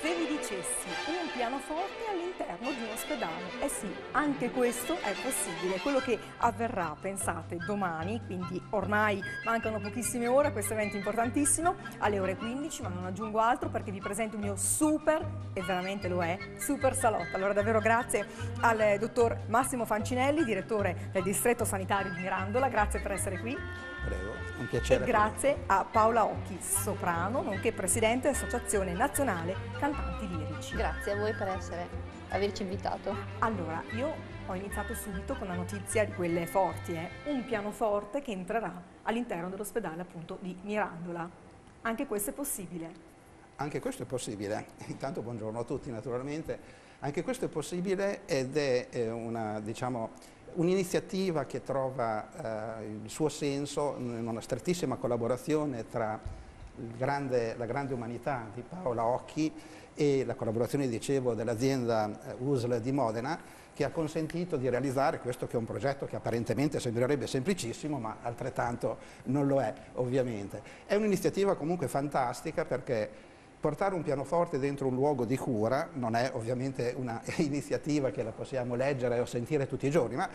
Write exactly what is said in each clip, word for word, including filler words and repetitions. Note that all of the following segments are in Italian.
Se vi dicessi un pianoforte all'interno di un ospedale, eh sì, anche questo è possibile. Quello che avverrà, pensate, domani, quindi ormai mancano pochissime ore a questo evento importantissimo, alle ore quindici, ma non aggiungo altro perché vi presento il mio super, e veramente lo è, super salotto. Allora davvero grazie al dottor Massimo Fancinelli, direttore del distretto sanitario di Mirandola, grazie per essere qui. Prego, un piacere. E grazie a Paola Occhi, soprano, nonché presidente dell'Associazione Nazionale Cantanti Lirici. Grazie a voi per essere, averci invitato. Allora, io ho iniziato subito con la notizia di quelle forti, eh? un pianoforte che entrerà all'interno dell'ospedale appunto di Mirandola. Anche questo è possibile? Anche questo è possibile. Intanto buongiorno a tutti naturalmente. Anche questo è possibile ed è una, diciamo, un'iniziativa che trova eh, il suo senso in una strettissima collaborazione tra il grande, la grande umanità di Paola Occhi e la collaborazione, dicevo, dell'azienda U S L di Modena, che ha consentito di realizzare questo che è un progetto che apparentemente sembrerebbe semplicissimo, ma altrettanto non lo è, ovviamente. È un'iniziativa comunque fantastica perché portare un pianoforte dentro un luogo di cura non è ovviamente una iniziativa che la possiamo leggere o sentire tutti i giorni, ma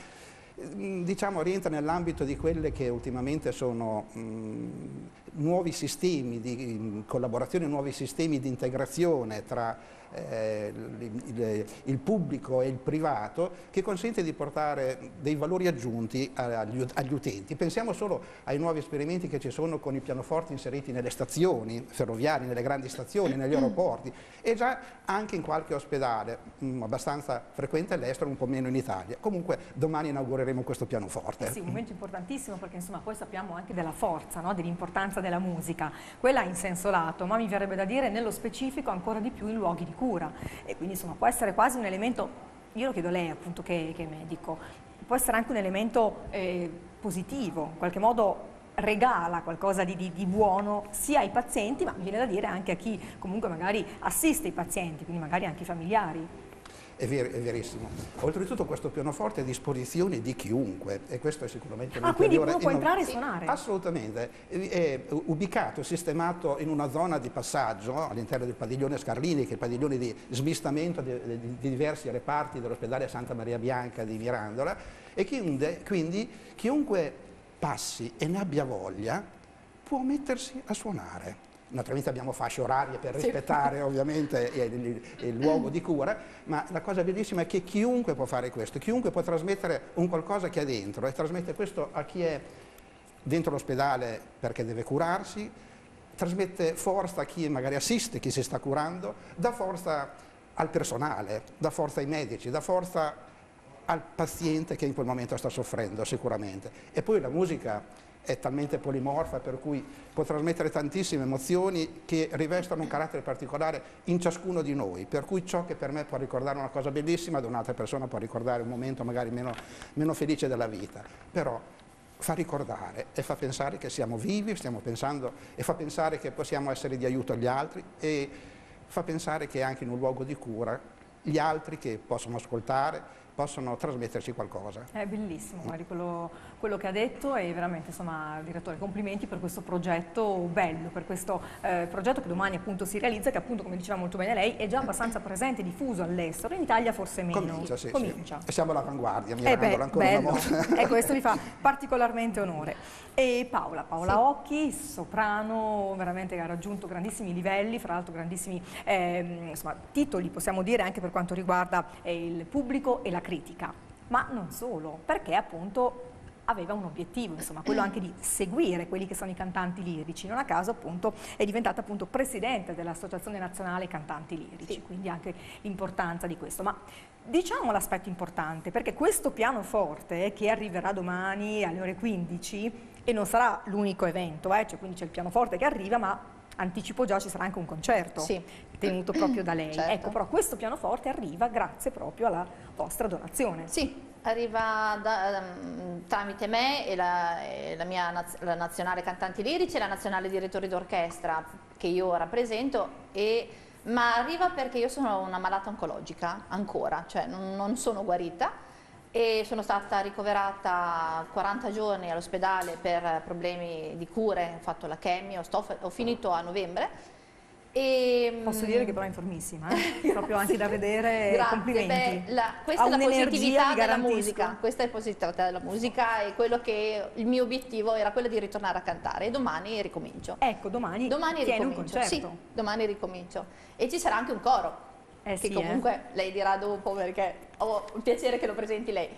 diciamo rientra nell'ambito di quelle che ultimamente sono mh, nuovi sistemi di collaborazione, nuovi sistemi di integrazione tra eh, il, il pubblico e il privato, che consente di portare dei valori aggiunti agli, agli utenti. Pensiamo solo ai nuovi esperimenti che ci sono con i pianoforti inseriti nelle stazioni ferroviarie, nelle grandi stazioni, negli aeroporti e già anche in qualche ospedale, mh, abbastanza frequente all'estero, un po' meno in Italia. Comunque domani inaugureremo questo pianoforte. Eh sì, un momento importantissimo perché insomma poi sappiamo anche della forza, no? dell'importanza della musica, quella in senso lato, ma mi verrebbe da dire nello specifico ancora di più in luoghi di cura, e quindi insomma può essere quasi un elemento, io lo chiedo a lei appunto che, che è medico, può essere anche un elemento eh, positivo, in qualche modo regala qualcosa di, di, di buono sia ai pazienti, ma mi viene da dire anche a chi comunque magari assiste i pazienti, quindi magari anche i familiari. È, ver è verissimo. Oltretutto questo pianoforte è a disposizione di chiunque e questo è sicuramente un Ah, quindi uno può non... entrare e suonare? Assolutamente. È ubicato, sistemato in una zona di passaggio all'interno del padiglione Scarlini, che è il padiglione di smistamento di, di, di diversi reparti dell'ospedale Santa Maria Bianca di Mirandola, e chiunque, quindi chiunque passi e ne abbia voglia può mettersi a suonare. Naturalmente abbiamo fasce orarie per rispettare sì. ovviamente il, il, il luogo di cura, ma la cosa bellissima è che chiunque può fare questo, chiunque può trasmettere un qualcosa che ha dentro e trasmette questo a chi è dentro l'ospedale perché deve curarsi, trasmette forza a chi magari assiste, chi si sta curando, dà forza al personale, dà forza ai medici, dà forza al paziente che in quel momento sta soffrendo sicuramente. E poi la musica è talmente polimorfa per cui può trasmettere tantissime emozioni che rivestono un carattere particolare in ciascuno di noi, per cui ciò che per me può ricordare una cosa bellissima ad un'altra persona può ricordare un momento magari meno, meno felice della vita, però fa ricordare e fa pensare che siamo vivi, stiamo pensando, e fa pensare che possiamo essere di aiuto agli altri, e fa pensare che anche in un luogo di cura gli altri che possono ascoltare possono trasmetterci qualcosa. È bellissimo, guardi, quello, quello che ha detto, e veramente, insomma, direttore, complimenti per questo progetto bello, per questo eh, progetto che domani appunto si realizza, che appunto, come diceva molto bene lei, è già abbastanza presente e diffuso all'estero, in Italia forse meno. Comincia, sì, Comincia. Sì. E siamo all'avanguardia, mi eh beh, ancora bello. una volta. E questo mi fa particolarmente onore. E Paola, Paola sì. Occhi, soprano, veramente ha raggiunto grandissimi livelli, fra l'altro grandissimi eh, insomma, titoli, possiamo dire, anche per quanto riguarda eh, il pubblico e la critica, ma non solo, perché appunto aveva un obiettivo, insomma, quello anche di seguire quelli che sono i cantanti lirici. Non a caso appunto è diventata appunto presidente dell'Associazione Nazionale Cantanti Lirici, sì. quindi anche l'importanza di questo. Ma diciamo l'aspetto importante, perché questo pianoforte che arriverà domani alle ore quindici, e non sarà l'unico evento, eh, cioè, quindi c'è il pianoforte che arriva, ma anticipo già ci sarà anche un concerto sì. tenuto proprio da lei. Certo. Ecco, però questo pianoforte arriva grazie proprio alla vostra donazione. Sì, arriva da, um, tramite me e la, e la mia naz la Nazionale Cantanti Lirici e la Nazionale Direttori d'Orchestra che io rappresento, e, ma arriva perché io sono una malata oncologica ancora, cioè non, non sono guarita, e sono stata ricoverata quaranta giorni all'ospedale per problemi di cure, ho fatto la chemio, sto, ho finito a novembre E, Posso dire che però è informissima, eh? Proprio anche da vedere. Grazie, complimenti. beh, la, questa Ha è la un'energia, positività vi della garantisco. musica, questa è la positività della musica e quello che il mio obiettivo era quello di ritornare a cantare e domani ricomincio. Ecco, domani, Domani tieni un ricomincio, concerto. sì, domani ricomincio e ci sarà anche un coro, Eh che sì, comunque eh. lei dirà dopo perché ho il piacere che lo presenti lei.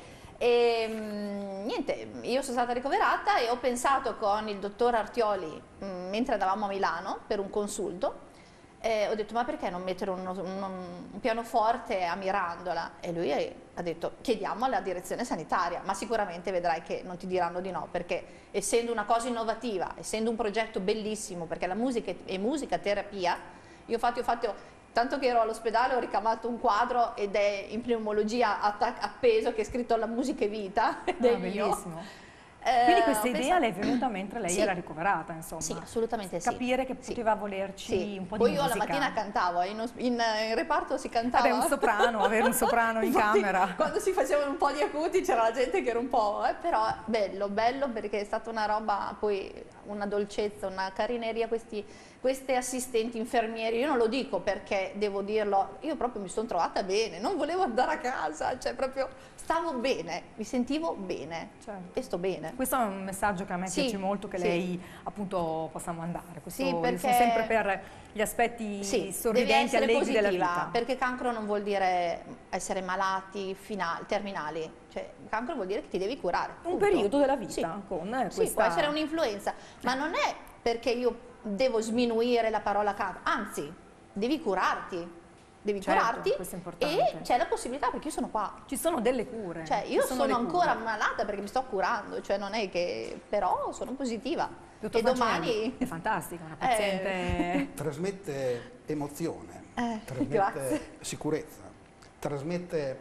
E mh, niente, io sono stata ricoverata e ho pensato con il dottor Artioli, mh, mentre andavamo a Milano per un consulto, eh, ho detto ma perché non mettere un, un, un pianoforte a Mirandola? E lui ha detto chiediamo alla direzione sanitaria, ma sicuramente vedrai che non ti diranno di no, perché essendo una cosa innovativa, essendo un progetto bellissimo, perché la musica è musica terapia, io infatti ho fatto, tanto che ero all'ospedale ho ricamato un quadro ed è in pneumologia appeso che è scritto La musica è vita, ed è Ah, mio. bellissimo. Eh, Quindi questa ho idea pensato- le è venuta mentre lei Sì. era ricoverata, insomma. Sì, assolutamente sì. Capire che Sì. poteva volerci Sì. un po' Poi di io musica. alla mattina cantavo, in, os- in- in reparto si cantava. Vabbè, un soprano, avere un soprano in Infatti, camera. Quando si facevano un po' di acuti c'era la gente che era un po', eh, però bello, bello perché è stata una roba, poi una dolcezza, una carineria, questi, queste assistenti infermieri, io non lo dico perché devo dirlo, io proprio mi sono trovata bene, non volevo andare a casa, cioè proprio stavo bene, mi sentivo bene Certo. e sto bene. Questo è un messaggio che a me Sì, piace molto, che sì. lei appunto possa mandare. Questo, Sì, io perché- sono sempre per gli aspetti Sì, devi sorridenti, essere allegri della positiva, vita. perché cancro non vuol dire essere malati, finali, terminali, cioè cancro vuol dire che ti devi curare. Un punto. periodo della vita Sì. con eh, Sì, questa... può essere un'influenza, ma non è perché io devo sminuire la parola cancro, anzi, devi curarti, devi Certo, curarti questo è importante. e c'è la possibilità perché io sono qua. Ci sono delle cure. Cioè, ci io sono sono le ancora cure. malata perché mi sto curando, cioè non è che... però sono positiva. Dottor e Fancinelli, domani... è fantastica, una Eh. paziente... Trasmette emozione, Eh, trasmette grazie. sicurezza, trasmette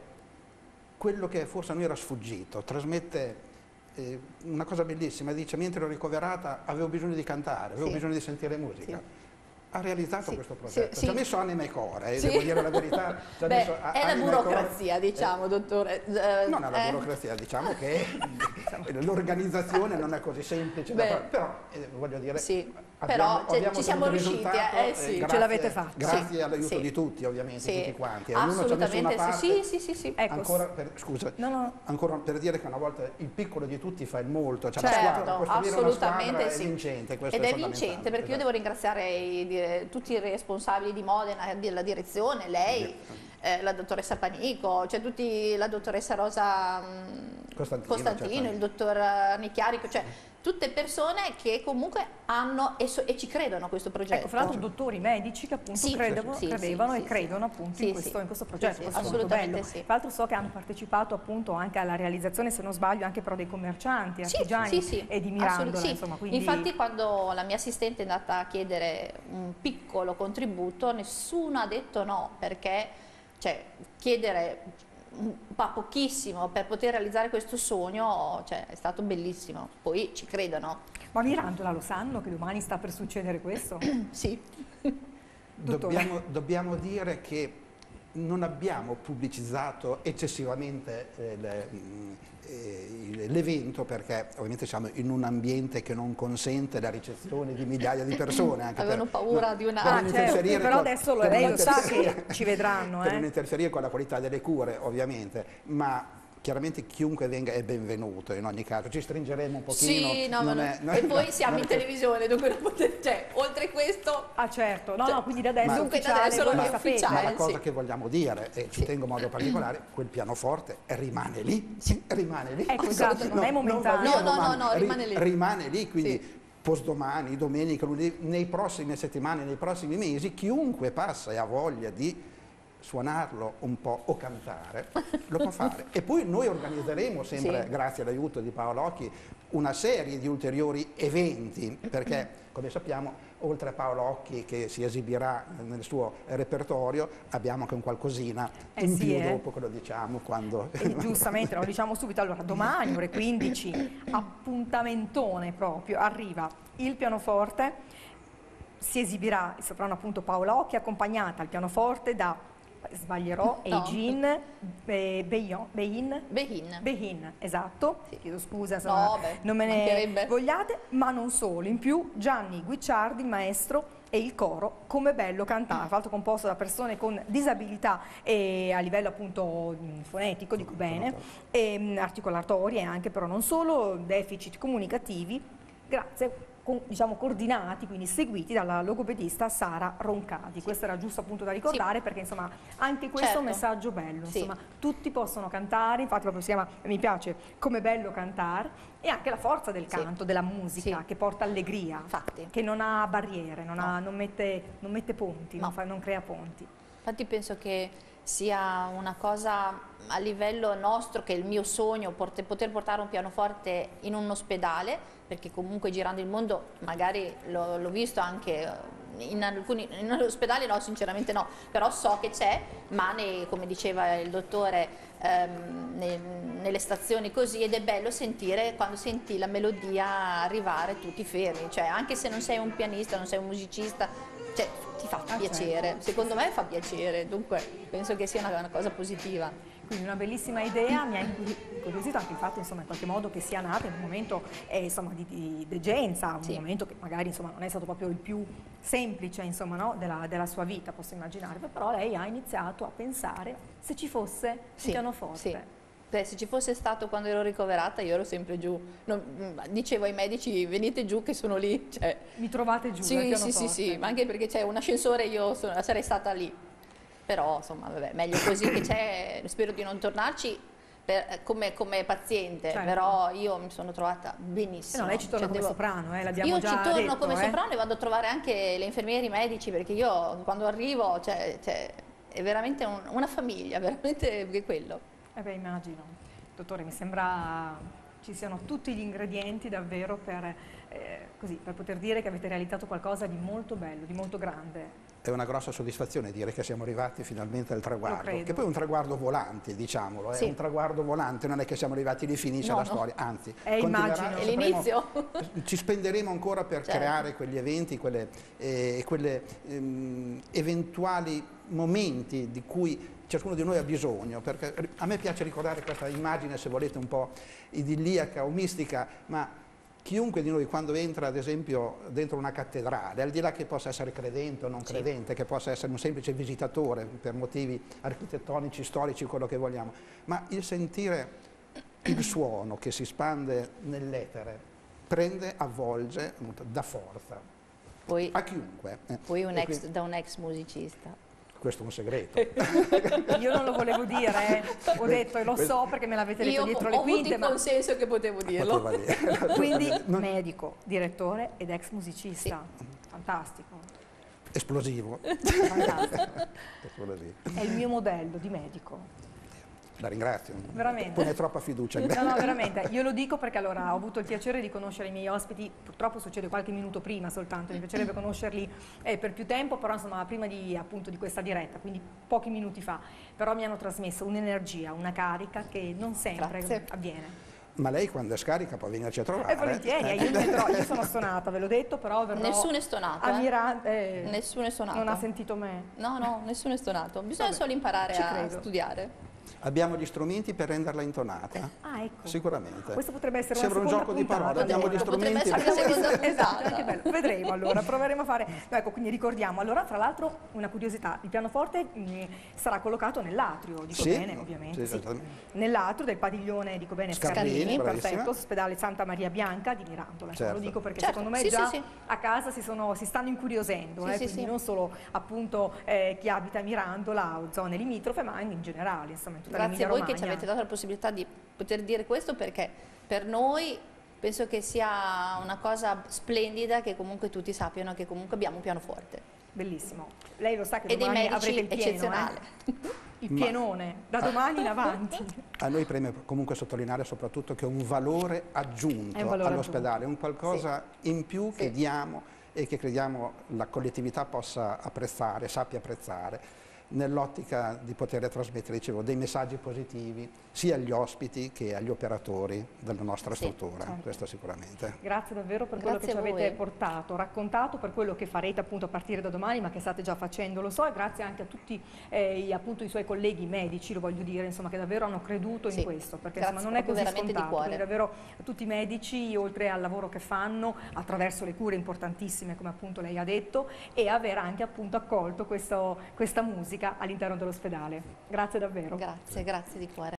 quello che forse a noi era sfuggito, trasmette eh, una cosa bellissima, dice mentre ero ricoverata avevo bisogno di cantare, avevo Sì. bisogno di sentire musica. Sì. Ha realizzato Sì, questo progetto, sì, ci ha sì. messo anima e cuore, eh, Sì. devo dire la verità. Ci ha Beh, messo a- è la anima e cuore. burocrazia, diciamo, dottore. Eh, Non è la eh. burocrazia, diciamo che l'organizzazione non è così semplice da Beh. fare, però eh, voglio dire, Sì, abbiamo, però, cioè, abbiamo ci siamo ottenuto il riusciti, risultato, eh, sì. grazie- Ce l'avete fatta. Grazie Sì, all'aiuto sì. di tutti, ovviamente, Sì, tutti quanti. Ognuno ci ha messo una assolutamente parte. sì, sì, sì, sì. Ecco, Ancora per, scusa, No, no. ancora per dire che una volta il piccolo di tutti fa il molto, cioè Certo, la squadra, costruire una assolutamente squadra sì. è vincente, questo Ed è fondamentale. vincente perché io Esatto. devo ringraziare i, dire, tutti i responsabili di Modena, della direzione, lei, eh, la dottoressa Panico, cioè tutti, la dottoressa Rosa mh, Costantino, Costantino, certamente. il dottor Nicchiarico, cioè tutte persone che comunque hanno e, so- e ci credono a questo progetto. Ecco, fra l'altro dottori medici che appunto Sì, credevo- sì, credevano sì, e sì, credono sì. appunto Sì, in, questo, sì. in questo Sì, progetto, sì, questo è molto assolutamente bello. sì. Tra l'altro so che hanno partecipato appunto anche alla realizzazione, se non sbaglio, anche però dei commercianti, Sì, artigiani sì, sì. e di Assolut- Mirandola, sì. insomma, quindi... Infatti quando la mia assistente è andata a chiedere un piccolo contributo, nessuno ha detto no, perché cioè, chiedere un po' pochissimo per poter realizzare questo sogno, cioè, è stato bellissimo. Poi ci credono. Ma Mirandola lo sanno che domani sta per succedere questo? Sì. Dottore. Dobbiamo, dobbiamo dire che non abbiamo pubblicizzato eccessivamente eh, le- mh, eh, l'evento perché ovviamente siamo in un ambiente che non consente la ricezione di migliaia di persone. Anche Avevano per, paura no, di una- per Ah, non certo, interferire però con- adesso lo- per lei non lo sa interferire- che ci vedranno, per eh. non interferire con la qualità delle cure ovviamente, ma chiaramente chiunque venga è benvenuto in ogni caso, ci stringeremo un pochino. Sì, no, ma non no. è- non e è- poi siamo non è in che- televisione, dunque non potete- cioè, oltre questo... Ah certo, no, Cioè, no, quindi da adesso ma- è Dunque da ufficiale, adesso voi non lo è sapete. ufficiale. Ma la Eh, cosa sì. che vogliamo dire, e ci Sì. tengo in modo particolare, quel pianoforte rimane lì, rimane lì. Ecco, esatto, non è momentaneo. va via No, no, domani, no, no, ri- rimane lì. Rimane lì, quindi Sì. postdomani, domenica, lunedì, nei prossime settimane, nei prossimi mesi, chiunque passa e ha voglia di suonarlo un po' o cantare, lo può fare. E poi noi organizzeremo sempre, Sì. grazie all'aiuto di Paolo Occhi, una serie di ulteriori eventi, perché come sappiamo, oltre a Paolo Occhi che si esibirà nel suo repertorio, abbiamo anche un qualcosina Eh in sì, più eh. dopo che lo diciamo quando... E giustamente, lo diciamo subito, allora domani ore quindici, appuntamentone proprio, arriva il pianoforte, si esibirà il soprano appunto Paola Occhi, accompagnata al pianoforte da, sbaglierò, No. Eugene Be- Beillon- Bein, Behin. Behin, esatto, Sì. chiedo scusa se No, beh, non me ne mancherebbe. vogliate, ma non solo, in più Gianni Guicciardi, il maestro, e il coro Come bello cantare, tra l'altro composto da persone con disabilità e a livello appunto fonetico, dico bene, e articolatori e anche però non solo, deficit comunicativi, grazie con, diciamo coordinati, quindi seguiti dalla logopedista Sara Roncadi. Sì. Questo era giusto appunto da ricordare, sì, perché insomma anche questo certo. è un messaggio bello, sì. insomma tutti possono cantare, infatti proprio si chiama, mi piace, Come bello cantare, e anche la forza del canto, sì. della musica, sì. che porta allegria, infatti. che non ha barriere, non, no. ha, non, mette, non mette ponti, no. non, fa, non crea ponti. Infatti penso che sia una cosa a livello nostro, che è il mio sogno, poter portare un pianoforte in un ospedale, perché comunque girando il mondo magari l'ho visto anche in alcuni in ospedali, no, sinceramente no, però so che c'è, ma ne, come diceva il dottore, ehm, ne, nelle stazioni così, ed è bello sentire quando senti la melodia arrivare tutti fermi, cioè anche se non sei un pianista, non sei un musicista, cioè ti fa ah, piacere, certo. secondo me fa piacere, dunque penso che sia una, una cosa positiva. Quindi una bellissima idea, mi ha incuriosito anche il fatto insomma, in qualche modo che sia nata in un momento eh, insomma, di, di degenza, un sì. momento che magari insomma, non è stato proprio il più semplice insomma, no? della, della sua vita, posso immaginare, però lei ha iniziato a pensare se ci fosse sì. il pianoforte. Sì. Beh, se ci fosse stato quando ero ricoverata io ero sempre giù, non, dicevo ai medici venite giù che sono lì. Cioè, mi trovate giù? Sì, sì, sì, sì, ma anche perché c'è un ascensore, io sono, sarei stata lì. Però insomma vabbè, meglio così che c'è, spero di non tornarci per, come, come paziente, certo. però io mi sono trovata benissimo. Eh no, lei ci torna cioè, come devo... soprano, eh, l'abbiamo già detto. Io ci torno detto, come eh. soprano e vado a trovare anche le infermieri, i medici, perché io quando arrivo cioè, cioè, è veramente un, una famiglia, veramente è quello. Eh beh, immagino. Dottore, mi sembra ci siano tutti gli ingredienti davvero per, eh, così, per poter dire che avete realizzato qualcosa di molto bello, di molto grande. È una grossa soddisfazione dire che siamo arrivati finalmente al traguardo, che poi è un traguardo volante, diciamolo, sì. è un traguardo volante, non è che siamo arrivati lì, finisce no, la no. storia, anzi, è immagino. È l'inizio. Ci spenderemo ancora per certo. creare quegli eventi, quelle, eh, quelle ehm, eventuali momenti di cui ciascuno di noi ha bisogno, perché a me piace ricordare questa immagine, se volete, un po' idilliaca o mistica, ma chiunque di noi quando entra ad esempio dentro una cattedrale, al di là che possa essere credente o non credente, sì. che possa essere un semplice visitatore per motivi architettonici, storici, quello che vogliamo, ma il sentire il suono che si spande nell'etere prende, avvolge, dà forza poi, a chiunque. Eh. Poi un ex, quindi, da un ex musicista. Questo è un segreto. Io non lo volevo dire, eh. ho detto e lo so perché me l'avete detto Io dietro le quinte. Io ho avuto il consenso che potevo dirlo. Quindi non... medico, direttore ed ex musicista. Sì. Fantastico. Esplosivo. Fantastico. Esplosivo. È il mio modello di medico. La ringrazio. Veramente. Pone troppa fiducia. No, no, veramente. Io lo dico perché allora ho avuto il piacere di conoscere i miei ospiti, purtroppo succede qualche minuto prima soltanto, mi piacerebbe conoscerli eh, per più tempo, però insomma prima di, appunto, di questa diretta, quindi pochi minuti fa, però mi hanno trasmesso un'energia, una carica che non sempre Grazie. avviene. Ma lei quando è scarica può venirci a trovare? E volentieri, eh. io, metterò, io sono stonata, ve l'ho detto, però verrò nessuno è stonato, a Miranda, eh, nessuno è stonato. Non ha sentito me. No, no, nessuno è stonato, bisogna Vabbè, solo imparare a credo. studiare. Abbiamo gli strumenti per renderla intonata. Ah, ecco. Sicuramente. Questo potrebbe essere Sembra una un gioco puntata. di parole, abbiamo gli strumenti. Potrebbe essere una seconda esatto, anche bello. Vedremo allora, proveremo a fare. No, ecco, quindi ricordiamo. Allora, tra l'altro, una curiosità, il pianoforte mh, sarà collocato nell'atrio, dico sì, bene, ovviamente. Sì, sì. Nell'atrio del padiglione, dico bene, Scarlini, Scarlini perfetto, ospedale Santa Maria Bianca di Mirandola. Certo. Lo dico perché certo. secondo me sì, già sì, sì. a casa si, sono, si stanno incuriosendo, sì, eh, sì, quindi sì. non solo appunto eh, chi abita a Mirandola o zone limitrofe, ma anche in generale, insomma, in tutta Grazie a voi che ci Romagna. avete dato la possibilità di poter dire questo, perché per noi penso che sia una cosa splendida che comunque tutti sappiano che comunque abbiamo un pianoforte. Bellissimo. Lei lo sa che e dei domani medici avrete il pieno, eccezionale. Eh? Il pienone, da domani in avanti. A noi preme comunque sottolineare soprattutto che è un valore aggiunto all'ospedale, un qualcosa sì. in più che sì. diamo e che crediamo la collettività possa apprezzare, sappia apprezzare. nell'ottica di poter trasmettere, dicevo, dei messaggi positivi sia agli ospiti che agli operatori della nostra Sì, struttura, certo. questo sicuramente. Grazie davvero per Grazie quello che ci a voi. avete portato, raccontato, per quello che farete appunto a partire da domani, ma che state già facendo, lo so, e grazie anche a tutti eh, i, appunto, i suoi colleghi medici, lo voglio dire, insomma, che davvero hanno creduto in Sì, questo, perché grazie insomma, non è proprio così veramente di scontato, cuore. quindi davvero a tutti i medici, oltre al lavoro che fanno attraverso le cure importantissime, come appunto lei ha detto, e aver anche appunto accolto questo, questa musica all'interno dell'ospedale. Grazie davvero. Grazie, grazie di cuore.